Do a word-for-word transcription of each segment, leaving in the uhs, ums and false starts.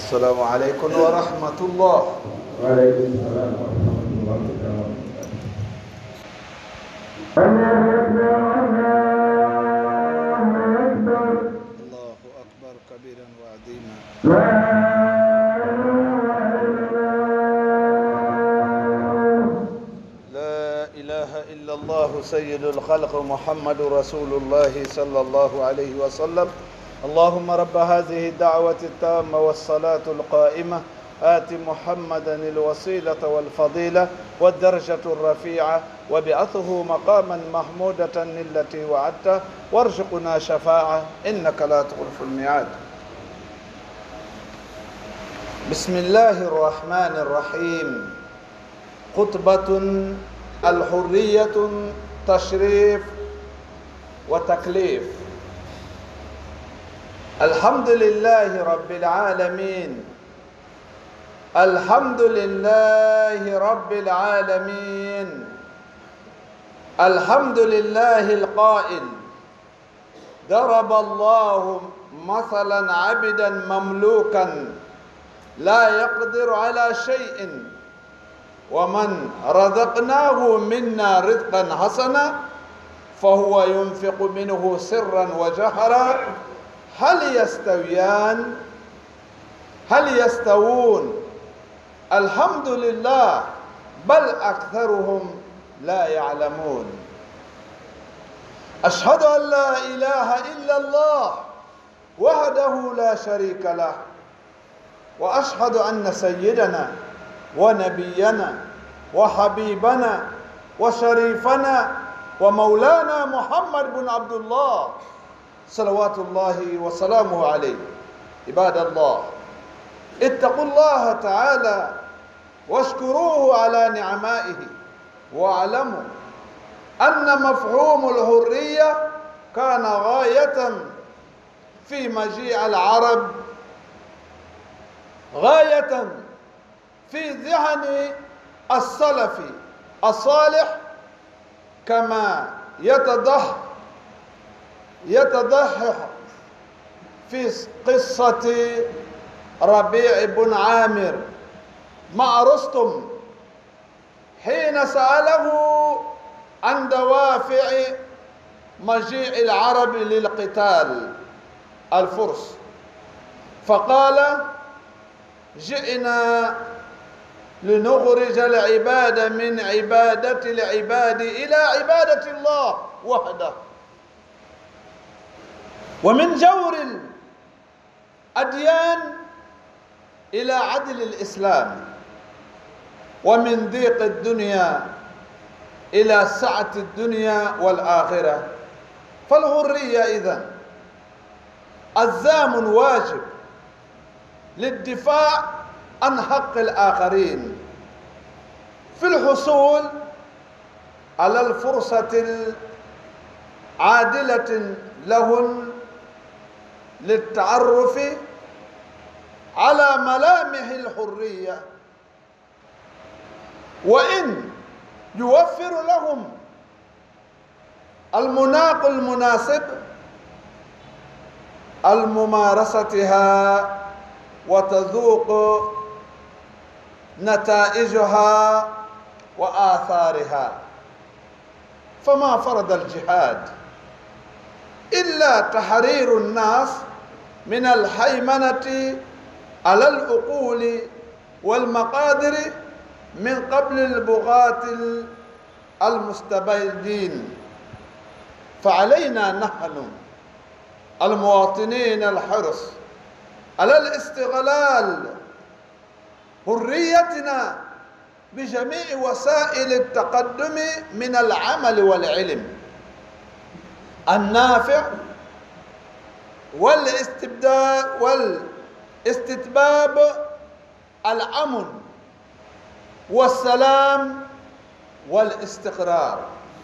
السلام عليكم ورحمة الله. وعليكم السلام ورحمة الله وبركاته. الله أكبر كبيرا وعظيما. لا إله إلا الله سيد الخلق محمد رسول الله صلى الله عليه وسلم. اللهم رب هذه الدعوة التامة والصلاة القائمة آت محمدا الوسيلة والفضيلة والدرجة الرفيعة وبعثه مقاما محمودة التي وعدته وارزقنا شفاعة إنك لا تخلف الميعاد. بسم الله الرحمن الرحيم. خطبة الحرية تشريف وتكليف. الحمد لله رب العالمين. الحمد لله رب العالمين. الحمد لله القائل ضرب الله مثلا عبدا مملوكا لا يقدر على شيء ومن رزقناه منا رزقا حسنا فهو ينفق منه سرا وجهرا هل يستويان هل يستوون؟ الحمد لله بل أكثرهم لا يعلمون. أشهد أن لا إله إلا الله وحده لا شريك له وأشهد أن سيدنا ونبينا وحبيبنا وشريفنا ومولانا محمد بن عبد الله صلوات الله وسلامه عليه. عباد الله اتقوا الله تعالى واشكروه على نعمائه واعلموا أن مفهوم الحرية كان غاية في مجيء العرب، غاية في ذهن السلف الصالح، كما يتضح يتضح في قصة ربيع بن عامر مع رستم حين سأله عن دوافع مجيء العرب للقتال الفرس، فقال: جئنا لنخرج العباد من عبادة العباد إلى عبادة الله وحده، ومن جور الأديان إلى عدل الإسلام، ومن ضيق الدنيا إلى سعة الدنيا والآخرة. فالحرية إذن الزام واجب للدفاع عن حق الآخرين في الحصول على الفرصة العادلة لهن للتعرف على ملامح الحرية، وإن يوفر لهم المناخ المناسب الممارستها وتذوق نتائجها وآثارها. فما فرض الجهاد إلا تحرير الناس من الهيمنة على العقول والمقادر من قبل البغاة المستبدين. فعلينا نحن المواطنين الحرص على الاستغلال حريتنا بجميع وسائل التقدم من العمل والعلم النافع والاستبداء والاستتباب الأمن والسلام والاستقرار.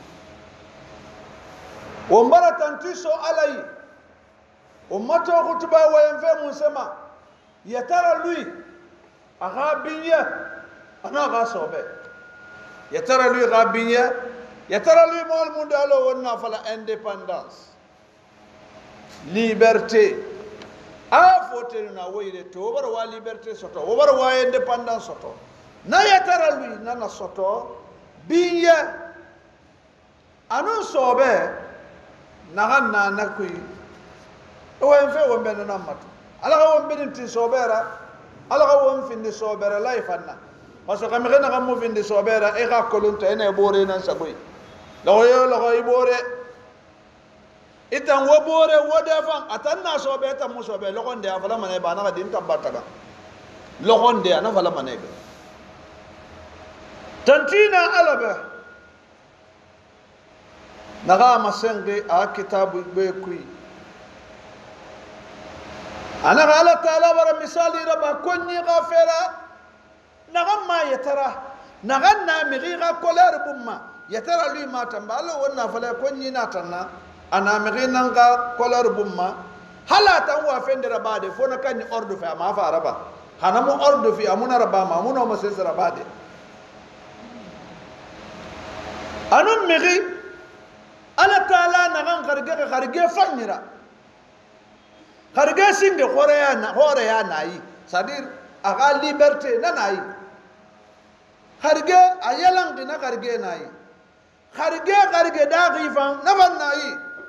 ومرة تيسو علي ومتو خطبا وينفع مسمى يترى لي أغابية أنا غاسوبة يترى لي غابية يترى لي مول مندالو ونافلا indépendance liberté. Af fote na woyre to wara wa liberté soto wara wa indépendance soto na yatara lui nana soto biye anu sobe na ganna nakui o en fe won ben na matu ala ga won ben tin sobera ala ga won fin di sobera life anna parce que me na ga mo fin di sobera e ga kolunta ene bore nan sagoi lo yo lo go ibore itan wo bore wo defan atanna sobe ta mo sobe lo gonde afala mane ba na din tabataga lo gonde ana fala mane be tantina alaba naga masengi a kitabu be kui ana ala taala bara misali raba konni gafera naga ma yatara naga na miri ga kolar bumma yatara lui ma tambalo wonna fala konni na tanna ana miri nanga kolar bumma halata wa fendera bade fona kan ordu fa ma fa raba hanamu ordu fi amuna raba ma amuna ma sesra bade anum miri ala taala nagan garge garge fanyira garge singe khoreya na khoreya nayi sadir aga liberté nanayi garge ayalang dina garge nayi garge garge da gifan naban nayi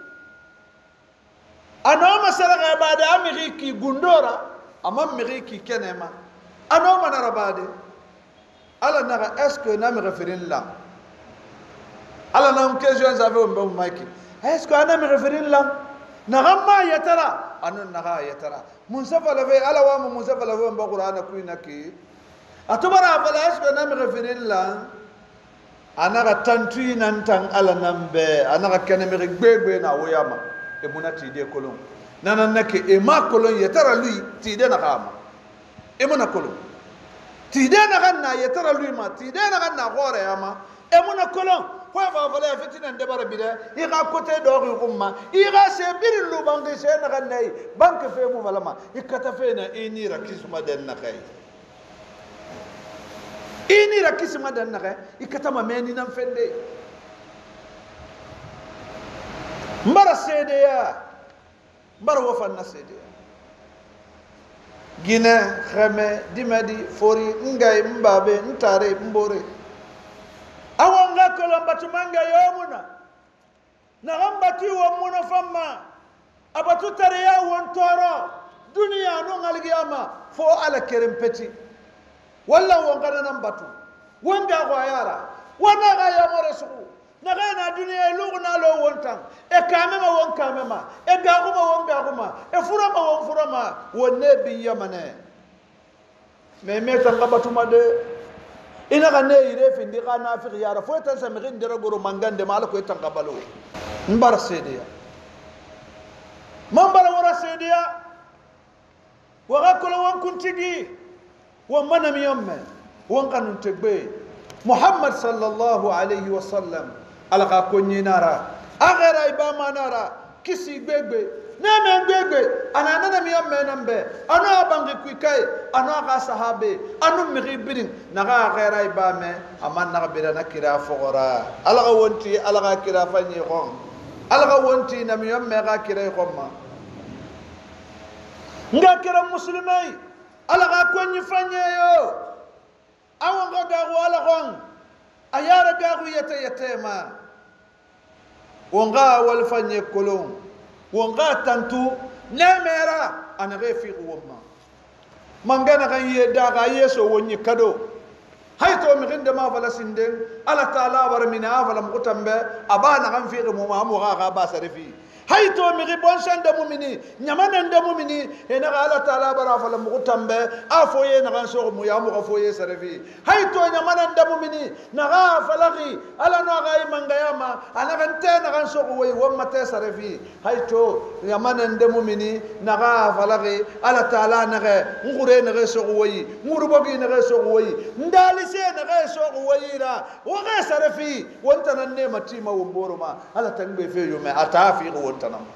anoma saraga bada amiri ki gundora amam miri ki kenema anoma narabade ala naga est-ce que na me referin là ala nam question zavé on be maki est-ce que ana me referin là nagamma yatara anun naga yatara munsafa lave ala wa munsafa lave on ba qur'ana kuina ki atubara fala est-ce que ana me referin là ana ga tantui nan tan ala nambe ana ga kene me gbegbe na woyama e munati de kolon nanan nake e ma kolon yatara lui ti de na kama e muna kolon ti de na ganna yatara lui ma ti de na ganna gore yama e muna kolon ko fa fala fitina ndebara bida i ga côté do ri umma i ga se birillu bangi se na ganai banke fe mu malama ikata fe na ini rakisma den na kai ini rakisma den na kai ikata ma meni nan fende mbara sede ya mbara wafan na sede ya gine khame dimadi fori ngai mbabe ntare mbore awanga kolamba tumanga yomuna nagambati wa muna famma abatu tariya won toro dunia no ngalgiyama fo ala kerem peti walla won kana nambatu wonga go yara wana ga ya moresu naga na dunia lugna lo wontan e kamema won kamema e gaguma won gaguma e furama won furama wonne bi yamane me meta ngabatu made ina ga ne ire findi ga na fi yara fo tan sa mi ndira goro mangande mala ko tan kabalo mbar sediya mambara wara sediya wa ga ko won kuntigi wa manam yamme won kanun tegbe muhammad sallallahu alayhi wa sallam alqa ko nyinara agara ibama nara kisi gbegbe neme gbegbe ana nana mi yamme nambe ana bangi kuikai ana ga sahabe anu mi birin naga ghaira ibame aman naga birana kira fogora alaga wonti alaga kira fanyi gon alaga wonti nam yamme ga kira gomma nga kira muslimai alaga konyi fanye yo awanga ga wala gon ayara ga yete yetema wonga wal fanye kolon wonga tantu nemera ana refi womma mangana kan yeda ga yeso wonni kado hayto mi ginde ma fala sinden ala taala bar min afala mutambe abana kan fi mo ma mo ga ba sarifi hayto mi bon sande mumini nyamana nda mumini ena ala taala bar afala mutambe afoye na kan so mo ya mo afoye sarifi hayto nyamana nda mumini na ga falagi ala no ga imangayama ana kan te na kan so wo womma te sarifi hayto nyamana nda mumini na ga falagi ala taala na ga ngure na ga so wo yi nguru bogi na ga so wo yi ndali se na ga so wo yi ra wo ga sarifi wonta nan ne matima wo boroma ala tangbe fe yo me atafi tanam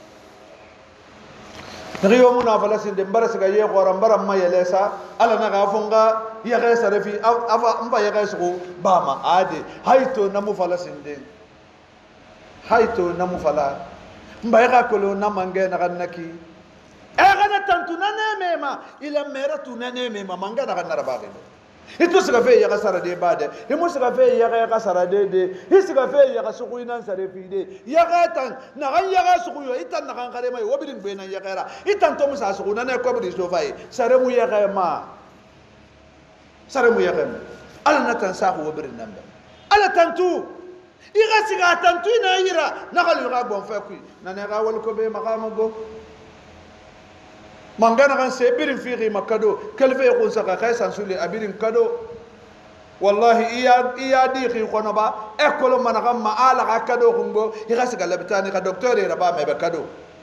ngiyo muna falasin de mbarasi ga ye goram baram ma yelesa ala na ga funga ya ga sarafi afa mba ya ga su bama ade hayto namu falasin de hayto namu fala mba ya ga kolo na mange na ganaki e ga na tantu na ne ma ila mera tunane me ma manga daga narabage ito siga fe ya kasara de bade imo siga fe ya ya kasara de de isiga fe ya kasuku inan sare fi de ya gatan na gan ya kasuku yo itan na gan kare mai wobirin be nan ya kara itan to musa suku nan ko bidi so fai sare mu ya ga ma sare mu ya ga ala na tan sa ko wobirin nan ala tantu iga siga tantu na yira na galu ga bon fa ku na ne ga wal ko be maqama go mangana kan se birin fiqi makado kelfe ko saka kay sansuli abirin kado wallahi iya iya diqi kono ba ekolo manaka ma ala ka kado hungo iga siga labtani ka docteur era ba mebe kado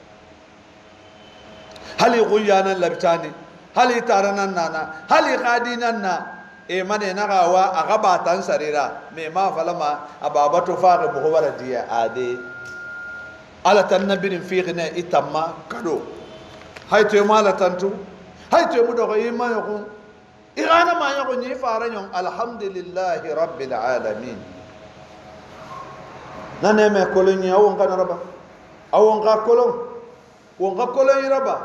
hali guyana labtani hali taranan nana hali qadinan na e mane na gawa aga batan sarira me ma falama ababa to faaqe bo wala dia ade ala tan nabirin fiqi ne itamma kado hayto mala tantu hayto mu dogo yima yoko irana ma yoko ni fara nyon alhamdulillahi rabbil alamin nane me koloni awon kana raba awon ga kolon won ga kolon raba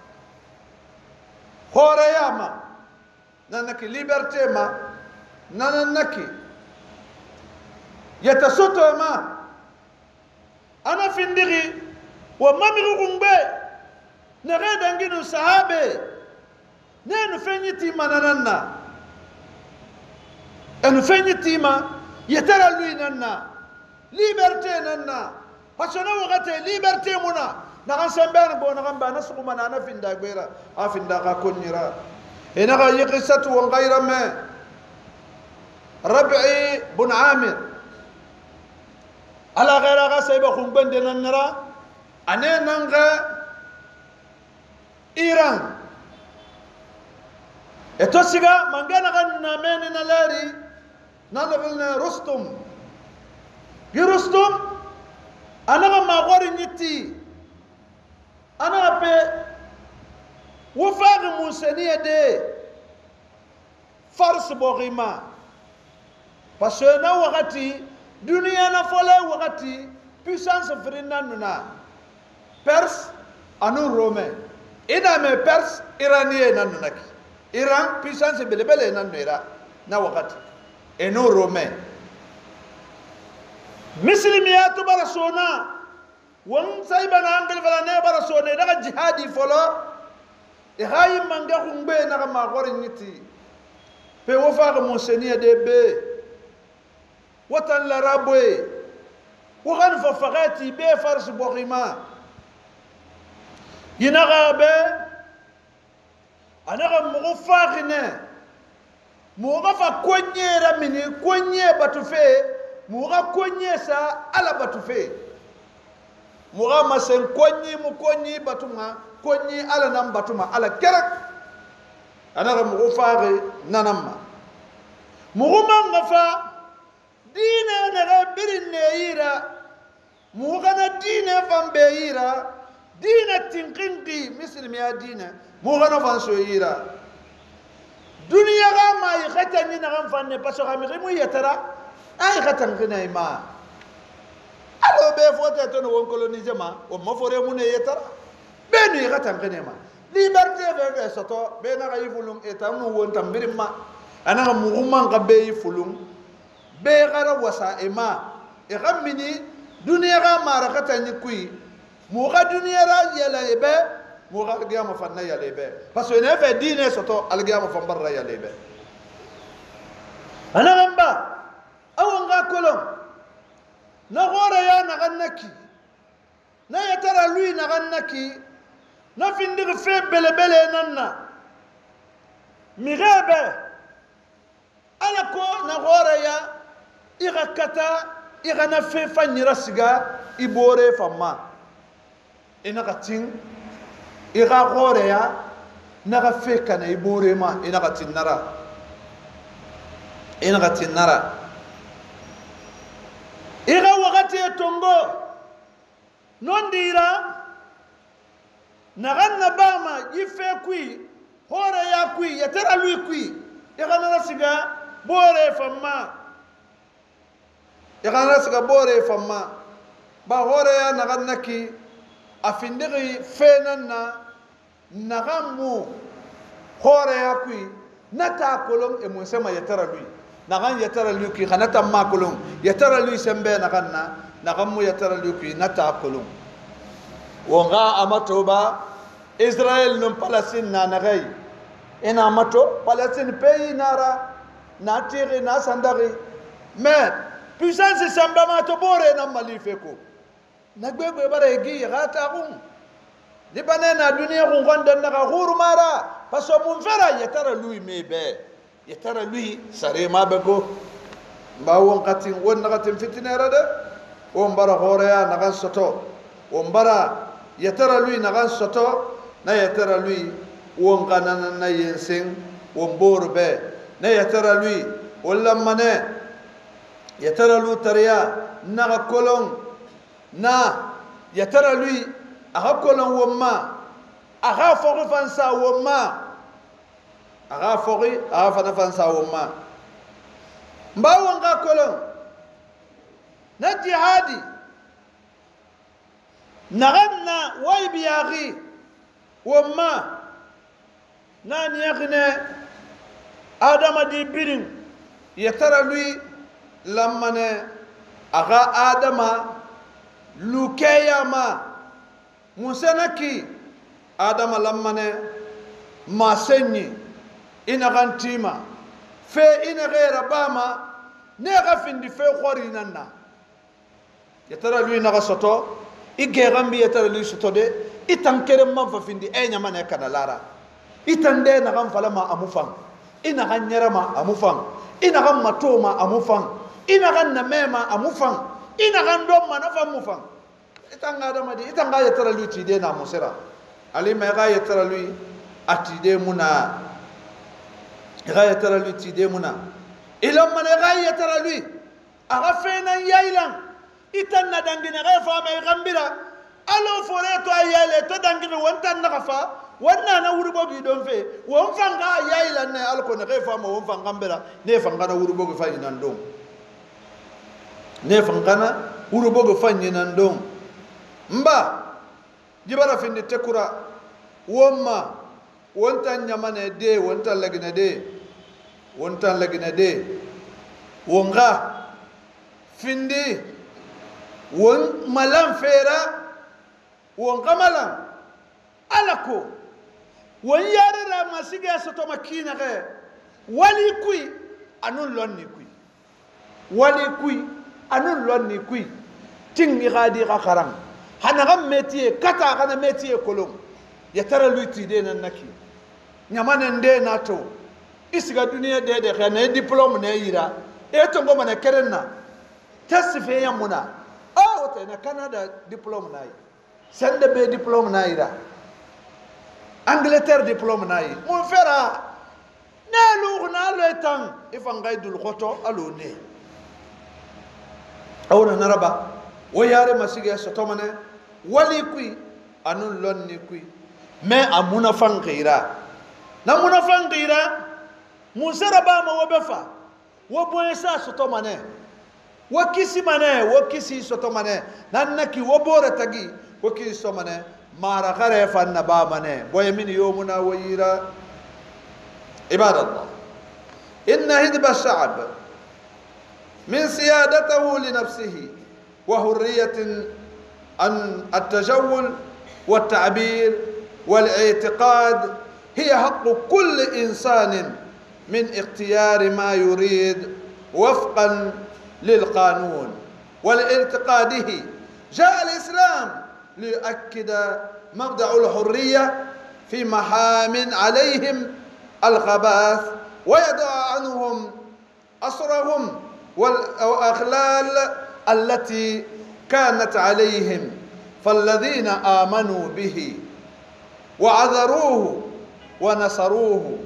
hore yama nanaki liberté ma nanaki yatasoto ma ana findiri wa mamiru kumbe nare danginu sahabe nenu fenyiti manananna enu fenyiti ma yetara lui nanna liberté nanna pasona wakate liberté muna nakan semberne bo nakan bana sukuma nana finda gbera afinda ka konyira enaka yiqisatu wa ghayra ma rab'i bun amir ala ghayra ga sayba khumbende nanara ane nanga Iran eto siga mangana kan na meni na lari na na Rustum gi Rustum anaga magori nyiti anaga pe wofagi musaniya de fars bogima parce na wakati dunia na fole wakati puissance frinna nuna Perse anu Romain ina me Perse iranien nan naki Iran puissance belebele nan nera na wakati eno Romain muslimiyatu barasona won saibana angal fala ne barasona daga jihadi folo e hayi manga khumbe na ma gore niti pe wo fa mo senia de be watan la rabwe wo gan fa fagati be fars bokhima yinaga be anaga mo fagne mo ga fa konyera mini konye batufe mo ga konye sa ala batufe mo ga masen konyi mo konyi batuma konyi ala nam batuma ala kerak anaga mo faare nanamma mo ma fa dine naga birinne yira mo ga na dine fambe yira dina tinqinqi muslim ya dina mo gana fan so yira dunya ga mai khatani na gan fanne paso ga mi mu yatara ay khatan gina ma alo be fote to no won coloniser ma o mo fore mu ne yatara be ni khatan gina ma liberté be be soto be na ga yifulum etam no won tambirim ma ana ga mu man ga be yifulum be gara wasa e ma e gamini dunya ga mara khatani kuyi moga dunia ra yala ebe moga gya ma fanna yala ebe parce que ne fait dine soto al gya ma fambar ra yala ebe ana gamba aw nga kolon na gore ya na gannaki na yatara lui na gannaki na findir fe bele bele nanna mirebe ala ko na gore ya irakata irana fe fanyira siga ibore famma ina katin ira gore ya naga fe kana ibore ma ina katin nara ina katin nara ira wakati tongo nondira naganna bama yife kui hore ya kui yatara lui kui ira nara siga bore famma ira nara siga bore famma ba hore ya naganna ki afindiri fenanna nagamu hore ya kui nata kolon e mun sema yatara lui nagan yatara lui ki khanata ma kolon yatara lui sembe naganna nagam mu yatara lui ki nata kolon wonga amatoba Israel non Palestine na nagai ena amato Palestine pays nara na tire na sandari mais puissance sambama to bore na malifeko nagbegbe bare gi gata gun libane na dunia gun gonda na ghuru mara paso mun fera yatara lui mebe yatara lui sare ma bego ba won katin won na katin fitinera de won bara horeya na gan soto won bara yatara lui na gan soto na yatara lui won kanana na yensen won borbe na yatara lui wala mane yatara lu tariya na kolon na yatara lui aga kolon womma aga fogi fansa womma aga fogi aga fana fansa womma mbawo nga kolon na jihadi naganna way biyagi womma na niyagne adama di birin yatara lui lamane aga adama lukeyama musenaki adama lamane masenyi ina gantima fe ina gera bama ne gafindi fe khori nanna yatara lui na soto ige gambi yatara lui soto de itankere man fa findi e nyama ne kana lara itande na gam falama amufan ina ganyarama amufan ina gam matoma amufan ina gan namema amufan ina gan domma na fa mufan itanga adama di itanga yatara lui tide na musira ali ma ga yatara lui atide muna ga yatara lui tide muna ila man ga yatara lui aga fena yailan itanna dangina ga fa ma gambira alo fore to ayale to dangina wontan na fa wanna na wurbo gi don fe won fanga yailan ne alko na ga fa ma won fanga gambira ne fanga na wurbo gi fa inan don ne fanga na wurbo gi fa inan don mba jibara finde tekura womma wontan nyamane de wontan lagina de wontan lagina de wonga finde won malam fera won kamalam alako won yarira masiga soto makina ge wali kui anun lonni kui wali kui anun lonni kui tingi gadi ga kharam hanagam métier kata kana métier kolom yatara luiti de nan naki nyamane nde nato isiga dunia de de khane diplôme ne yira e to ngoma na kerenna tasfe yamuna ah wata na Canada diplôme nai sende be diplôme na yira Angleterre diplôme nai mon fera ne lu na le tan ifangay dul khoto alone awna naraba wayare masige sotomane wali kui anun lonni kui me amuna fangira na muna fangira musara ba ma wobefa wo boyesa sotomane wo kisi mane wo kisi sotomane nannaki wo bore tagi wo kisi sotomane mara gare fanna ba mane boy min yomuna wayira ibadallah inna hidba ash-sha'b min siyadatihi li nafsihi وحرية عن التجول والتعبير والاعتقاد هي حق كل إنسان من اختيار ما يريد وفقا للقانون ولاعتقاده. جاء الإسلام ليؤكد مبدأ الحرية في محام عليهم الخباث ويدع عنهم أسرهم والأغلال التي كانت عليهم، فالذين آمنوا به وعذروه ونصروه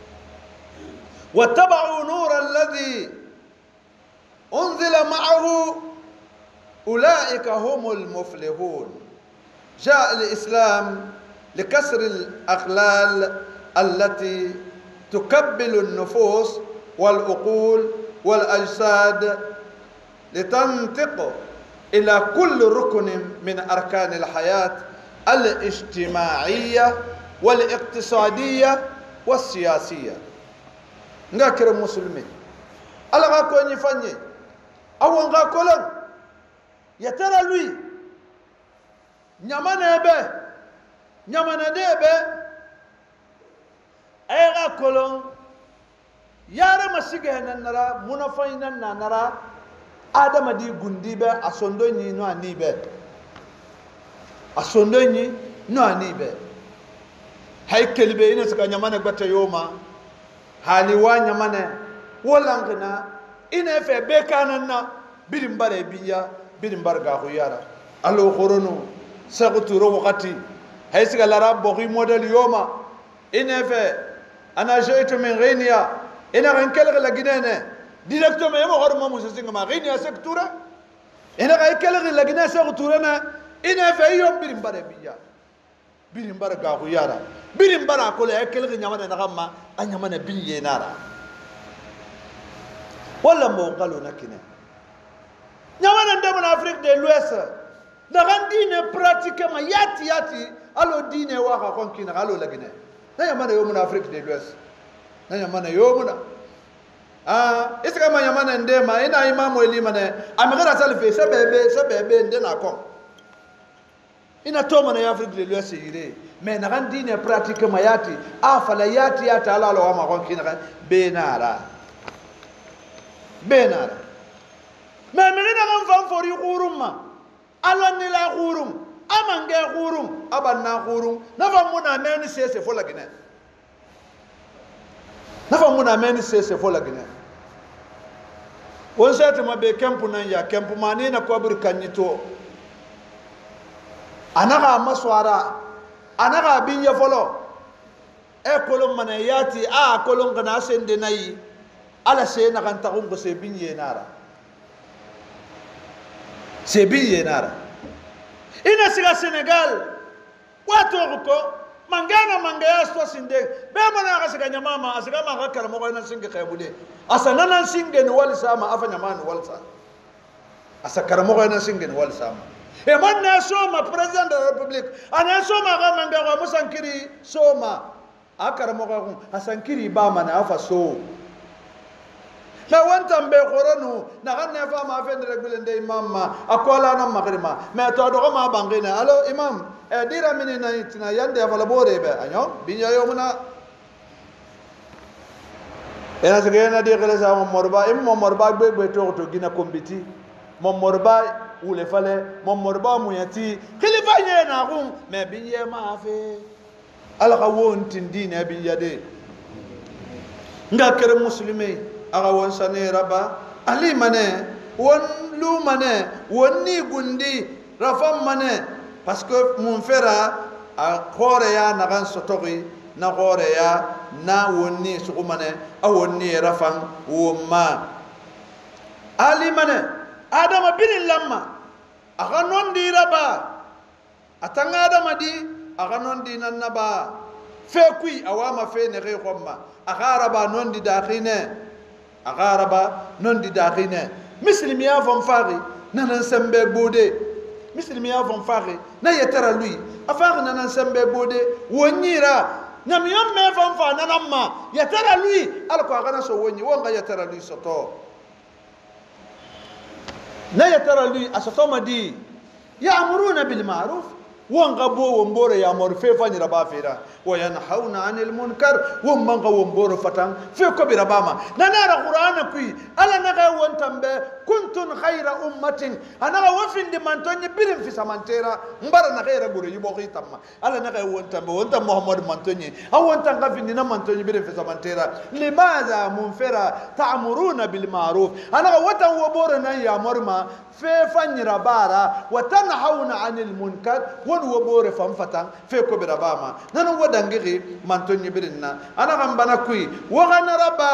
واتبعوا نور الذي أنزل معه أولئك هم المفلحون. جاء الإسلام لكسر الأغلال التي تكبل النفوس والعقول والأجساد لتنطق إلى كل ركن من أركان الحياة الاجتماعية والاقتصادية والسياسية نغاكر المسلمين ألا غاكو نفاني أو نغاكو لن يترى لوي نيامانا بي نيامانا دي بي أي غاكو لن yara masige nara munafaina nara adama di gundibe asondoni no anibe asondoni no anibe hay kelbe ina saka nyamane gbata yoma hali wa nyamane wolangna ina fe be kanana bidim bare biya bidim barga ko yara allo khorono sagutu ro wakati hay saka lara bogi model yoma ina fe ana jeytu min ghiniya ina kan kelga la ginene directement yamo hormo musa singa ma ghiniya sektura ina kay kelga la ginene sektura na ina fe yom bidim bare biya bidim bare ga ko yara bidim bara ko le kelga nyamana na gamma anyamana biye nara wala mo ngalo nakine nyamana ndemo na Afrique de l'Ouest na gandine pratiquement yati yati alo dine wa ka konkina alo la ginene na nyamana yo na Afrique de l'Ouest na nyamana yomuna ah isika ma nyamana ndema ina imamu elima ne amegara salfe sebebe sebebe ndena ko ina toma na Afrique de l'Ouest ire mais na gandine pratiquement yati afala yati yata ala lo ma kon kina benara benara mais me na kan fam fori khurumma ala ni la khurum amange khurum abanna khurum na famuna men sese fo la gine nafa muna meni sese fola gine won sete mabe kempu nan ya kempu mani na ko bur kanyito anaga maswara anaga binya folo e kolon mana yati a kolon kana sende nayi ala se na kan ta ko se binye nara se binye nara ina siga Senegal wato ko mangana mangaya sto sinde be mana ga siga nyamama asiga ma ga karamo ga nan singe khaybude asana nan singe ni wal sama afa nyamani wal sa asa karamo ga nan singe ni wal sama e man na soma president de la republique ana soma ga manga ga musankiri soma akaramo ga kun asankiri ba mana afa so na wanta mbe khoronu na ga ne fa ma fe ndere de imam akola na magrima me to do ma bangina allo imam e dira mini na itina yande avala bore be anyo binya yo muna ena sege na di gele sa mo morba im mo morba gbe gbe to to gina kombiti mo morba ule fale mo morba mu yati khilifa ye na kum me binya ma fe ala ka won tindine binya de nga kere muslimi aga won sane raba ali mane won lu mane won ni gundi rafam mane parce que mon frère a khoreya na gan sotori na khoreya na wonni sukumane a wonni rafan woma ali mane adama bin lamma aga non di raba atanga adama di aga non di nanaba fe kui awama fe ne re khomma aga raba non di dakhine aga raba non di dakhine muslimiya fam fari nanan sembe bode muslimi ya von fare na yetara lui afare na nan sembe bode wonyira nyam yom me von fa na namma yetara lui alko agana so wonyi wonga yetara lui soto na yetara lui asoto madi ya'muruna bil ma'ruf wonga bo wombore ya mor fe fani raba fera wa yanhauna 'anil munkar womman ga womboro fatan fe ko bi rabama nanara qur'ana kui ala naga wontambe kuntun khayra ummatin anaga wafindi mantonyi birim fi samantera mbara na khayra guru yibo khitamma ala naga wontambe wontam muhammad mantonyi awonta ngafindi na mantonyi birim fi samantera limadha munfira ta'muruna bil ma'ruf anaga watan woboro nan ya morma fe fani rabara wa tanhauna 'anil munkar won wobore fam fatan fe ko bi rabama nan wadangiri mantonyi birinna ana gambana kui wagana raba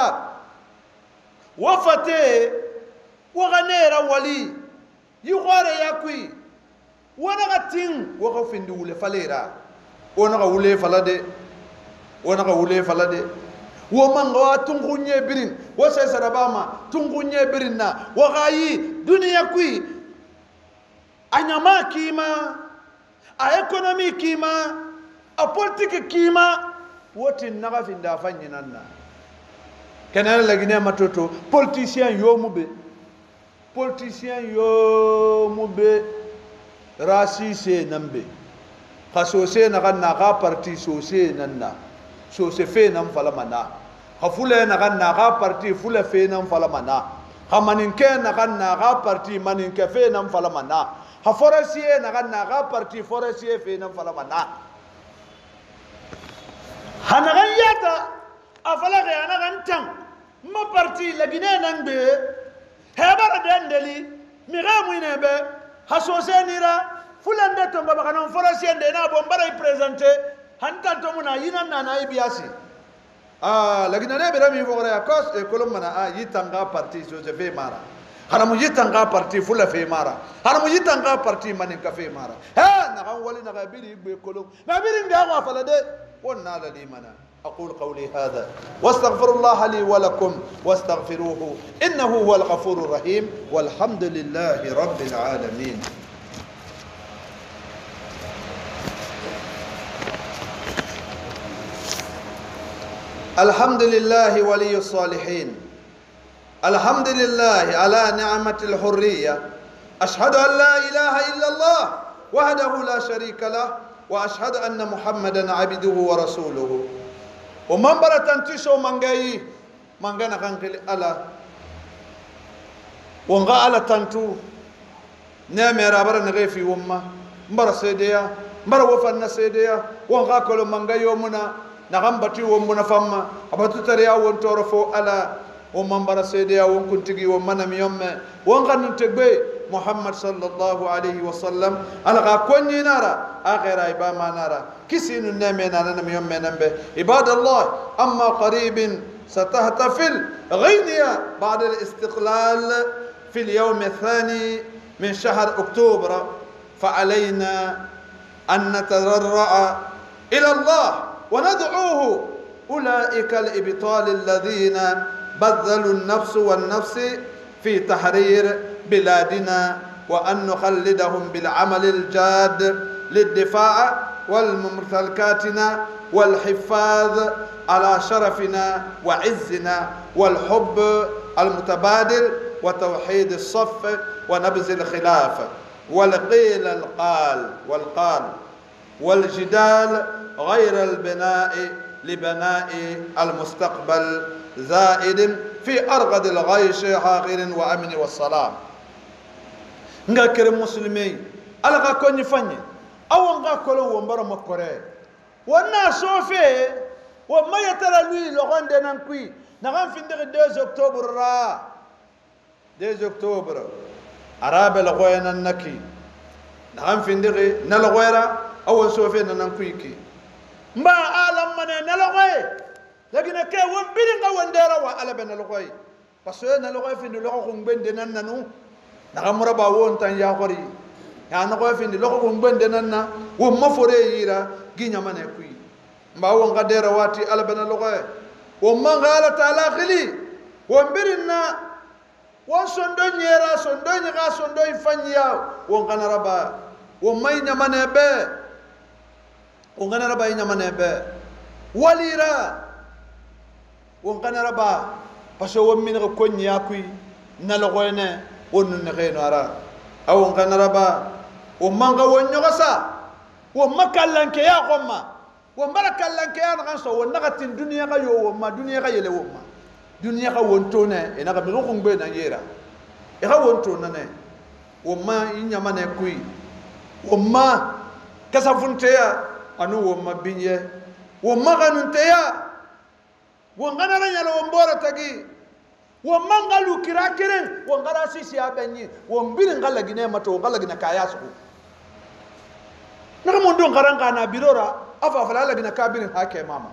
wafate waganera wali yukhare yakui wana gatin waga findi wule falera ona ga wule falade ona ga wule falade wo manga tungunye birin wo sai sarabama tungunye birinna wagayi duniya kui anyama kima a economy kima a politique kima wotin naga finda fanyinanna kenal lagine matoto politicien yo mube politicien yo mube rasi se nambe khasose na ganna ga parti sose nanna sose fe nam falamana khafule na ganna ga parti fule fe nam falamana khamaninke na ganna ga parti maninke fe nam falamana khaforasiye na ganna ga parti forasiye fe nam falamana hanagayata afala ga na gantan ma parti lagine nangbe hebara dendeli miramu inebe hasose nira fulande to ngaba kana forasiende na bombara i presenter hanta to muna yina na na ibiasi ah lagina ne bera mi fogore akos e kolomana a yitanga parti so se fe mara haramu yitanga parti fula fe mara haramu yitanga parti manin ka fe mara ha na kan wali na gabiri be kolom na biri nda wa falade wonna la limana أقول قولي هذا واستغفر الله لي ولكم واستغفروه إنه هو الغفور الرحيم والحمد لله رب العالمين الحمد لله ولي الصالحين الحمد لله على نعمة الحرية أشهد أن لا إله إلا الله وحده لا شريك له وأشهد أن محمدا عبده ورسوله ومن برتن تشو منغاي منغانا كانكلي ألا ونغا ألا تنتو نامي رابر نغي في وما مبر سيديا مبر وفن سيديا ونغا كلو منغاي ومنا نغم باتي ومنا فما أبتو تريا ونتورفو ألا ومن بر سيديا ونكنتغي ومنا ميوم ونغا ننتغبي محمد صلى الله عليه وسلم ألغا كوني نارا آخر إباما نارا كسين النامي نانا نميوم نمبه عباد الله أما قريب ستهتفل غينيا بعد الاستقلال في اليوم الثاني من شهر أكتوبر فعلينا أن نتضرع إلى الله وندعوه أولئك الإبطال الذين بذلوا النفس والنفس في تحرير بلادنا وأن نخلدهم بالعمل الجاد للدفاع والممتلكاتنا والحفاظ على شرفنا وعزنا والحب المتبادل وتوحيد الصف ونبذ الخلاف والقيل القال والقال والجدال غير البناء لبناء المستقبل زائد في أرغد الغيش حاقر وأمن والسلام nga kere muslimi ala ka ko ni fanye aw nga ko lo wombara makore wonna sofe wa mayatara lui lo gonde nan kui na kan finde deux octobre ra deux octobre arabe lo goyena naki na kan finde na lo goyra aw sofe nan kui ki mba alam mane na lo goy lakini ke won biri nga wondera wa ala ben lo goy parce que na lo goy finde lo ko ngende nan nanu nakamura ba won tan ya khori ya na ko findi loko ko mbende nanna wo mafore yira ginya mane kui mba won gadera wati albana loko wo mangala taala khili wo mbirina wo sondo nyera sondo nyega sondo ifanya wo ngana raba wo may nyamane be wo ngana raba nyamane be walira wo ngana raba parce wo min ko nya kui na loko ne wonnu ne xeno ara awon kanaraba o manga wonyo gasa wo makallanke ya xomma wo marakallanke ya na so wonna gatin duniya ga yo wo ma duniya ga yele wo ma duniya ga wonto ne ena ga mi ko ngbe na yera e ga wonto na ne wo ma inyama ne kui wo ma kasafunte ya anu wo ma binye wo ma ganunte ya wo nganara nyalo wo mbora tagi wo mangalu kirakiren wo ngara sisi abenyi wo mbiri ngala gine mato ngala gina kayasu naka mondo ngaranga na birora afa falala gina kabirin hake mama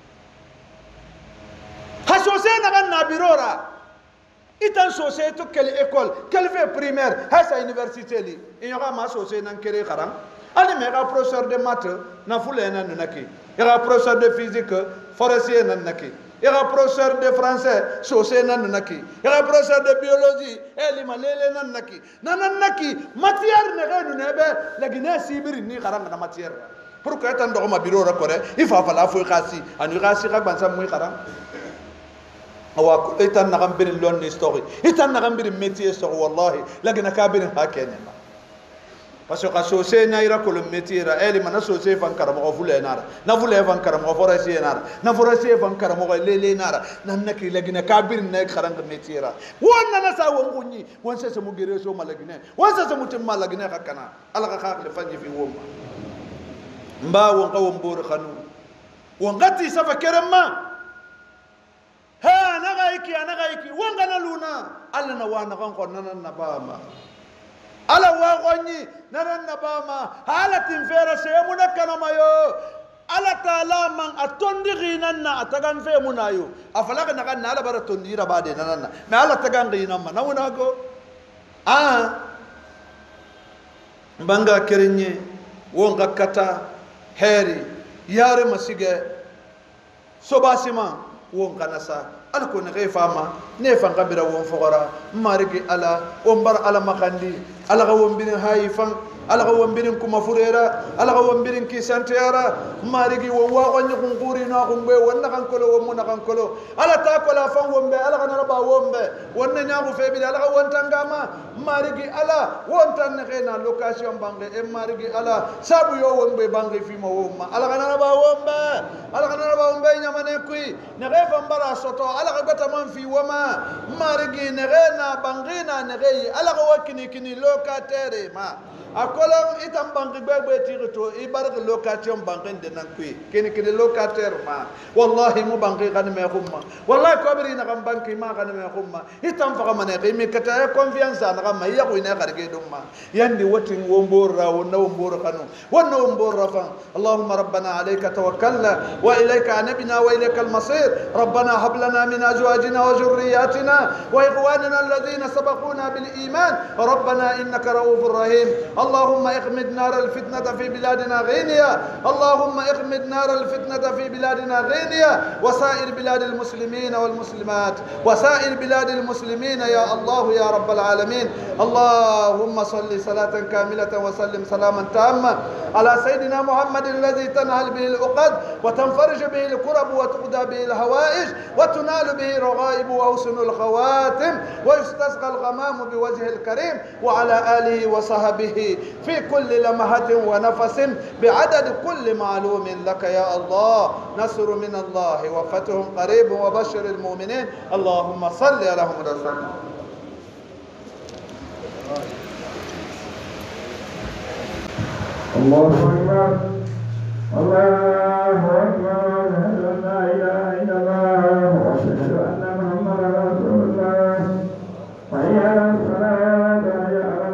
hasose na na birora itan sose to quelle école quelle fait primaire ha sa université li inyora ma sose nan kere karam ali mega professeur de maths na fule nan naki era professeur de physique forestier nan naki ira professeur de français sosé nan naki ira professeur de biologie eli malele nan naki nan naki matière ne genu nebe la guinée sibiri ni garanga na matière pourquoi tan do ma biro ra kore ifa fala fo khasi anu khasi ka ban sam muy khara awa ko itan na gam bin lon ni story itan na gam bin métier story wallahi lagina ka bin hakene parce que so se na ira ko le métier ra eli mana so se fan karamo ko fule nara na fule fan karamo fora se nara na fora se fan karamo ko lele nara nan nak lagina ka bin na kharang métier ra wonna na sa won kunyi won se se mu gere so malagine won se se mu tim malagine hakana ala ka khakle fanyi fi woma mba won qawm bor khanu won gati safa kerema ha na gaiki ana gaiki won gana luna alla na wana kan ko nan na bama ala wa gonyi nan na bama halatin fera seymu nakana mayo ala taala man atondi ginan na atagan fe munayo afalaka na kan ala bara tondi ra bade nan na me ala tagan ginan ma na wona go ah mbanga kerenye won gakata heri yare masige sobasima won kanasa alko ne fama ne fan kabira won fogora marigi ala on bar ala makandi ala ga won bin hayfan ala ga won bin kuma furera ala ga won bin ki santera marigi won wa gonyi kun quri na kun be won kan kolo won mun kan kolo ala ta kola fan won be ala ga na ba won be won na nyagu fe bi ala ga won tangama marigi ala won tan ne na location bange e marigi ala sabu yo won be bange fi mo won ma ala ga na ba won be ala ga na ba won be nyamane kui ne re fan bara soto ala ga gata man fi wama marigi ne re na bangina ne re ala ga wakini kini locataire ma akolam itam bangi bebe tirito ibarg location bangin de nan kui kini kini locataire ma wallahi mu bangi kan me khumma wallahi ko bari na kan banki ma kan me khumma itam fa kamane mi kata confiance na kan mai ya ko ina garge dum ma yandi watin wombor ra wonna wombor kanu wonna wombor rafa allahumma rabbana alayka tawakkalna wa ilayka anabna wa ilayka al-masir rabbana hab lana min azwajina wa dhurriyyatina wa ikhwanina alladhina sabaquna bil iman rabbana innaka ra'ufur rahim اللهم اخمد نار الفتنة في بلادنا غينيا اللهم اخمد نار الفتنة في بلادنا غينيا وسائر بلاد المسلمين والمسلمات وسائر بلاد المسلمين يا الله يا رب العالمين اللهم صل صلاة كاملة وسلم سلاما تاما على سيدنا محمد الذي تنهل به العقد وتنفرج به الكرب وتقضى به الهوائج وتنال به رغائب وحسن الخواتم ويستسقى الغمام بوجه الكريم وعلى آله وصحبه في كل لمحة ونفس بعدد كل معلوم لك يا الله نصر من الله وفتح قريب وبشر المؤمنين اللهم صل على محمد وسلم الله أكبر الله أكبر أشهد أن لا إله إلا الله وأشهد أن محمدا رسول الله حي على الصلاة حي على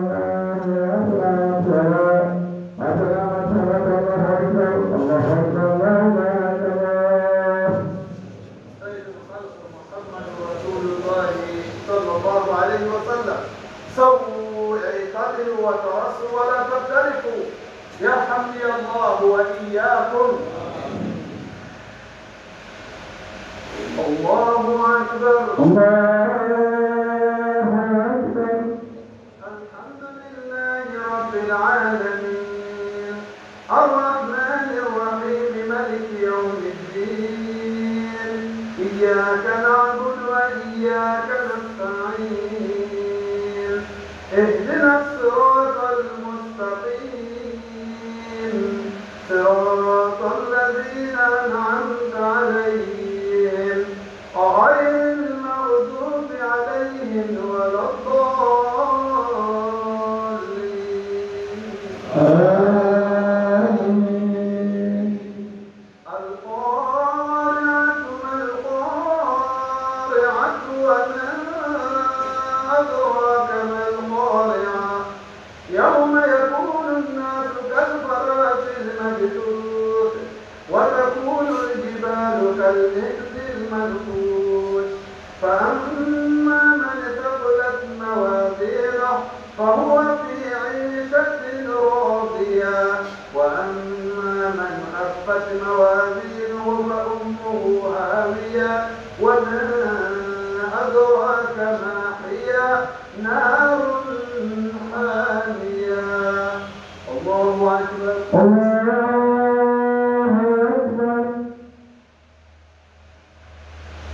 سووا اعتدلوا وترصوا ولا تختلفوا يرحمني الله وإياكم الله أكبر الله أكبر الحمد لله رب العالمين الرحمن الرحيم مالك يوم الدين إياك نعبد وإياك نستعين اهدنا الصراط المستقيم صراط الذين أنعمت عليهم غير المغضوب عليهم ولا الضالين آمين القارعة ما القارعة وما أدراك ما القارعة يوم يكون الناس كالفراش المبثوث وتكون الجبال كالعهن المنفوش فأما من ثقلت موازينه فهو في عيشة راضية وأما من خفت موازينه فأمه هاوية وما أدراك ما هي نار حامية الله أكبر.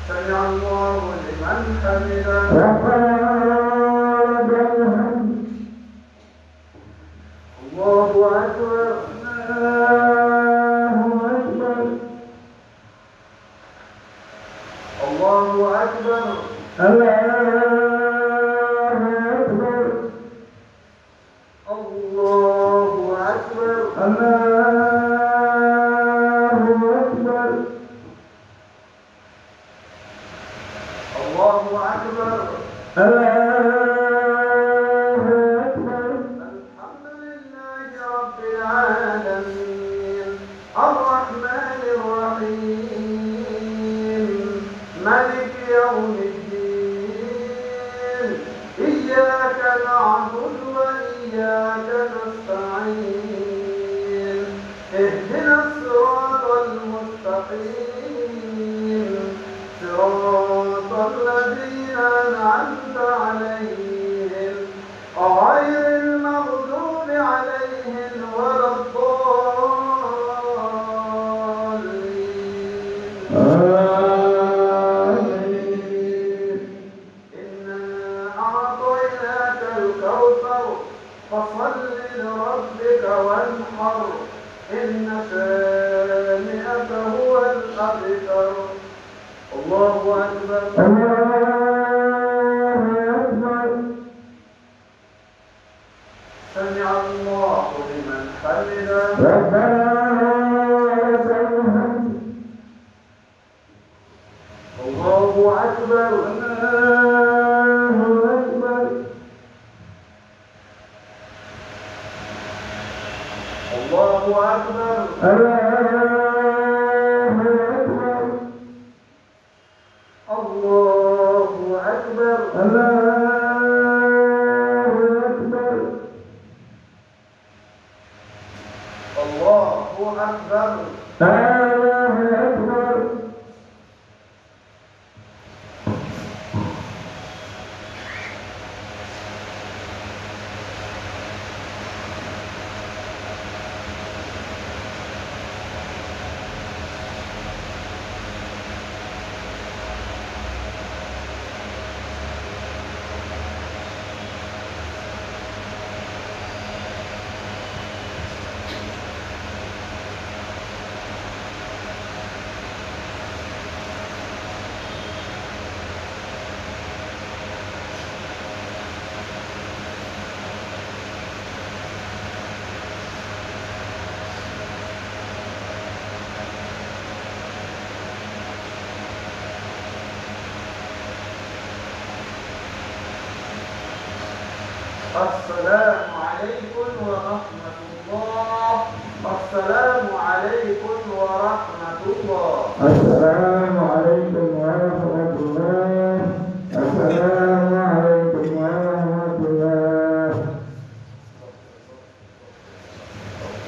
سمع الله لمن حمده. ربنا لك الحمد. الله أكبر. الله أكبر. الله أكبر. الله أكبر. الله أكبر. الله أكبر. الله أكبر. الحمد لله رب العالمين الرحمن الرحيم ملك يوم الدين إياك نعبد وإياك نستعين اهدنا الصراط المستقيم صراط الذين أنعمت عليهم غير المغضوب عليهم ولا الضالين. آمين. إنا أعطيناك الكوثر فصل لربك وانحر إن شانئك هو الأبتر. الله أكبر. الله أكبر. سمع الله لمن حمده. ربنا لك الحمد. الله أكبر. الله أكبر. الله أكبر. الله أكبر. الله أكبر. الله أكبر. الله أكبر. الله أكبر. السلام عليكم ورحمة الله. السلام عليكم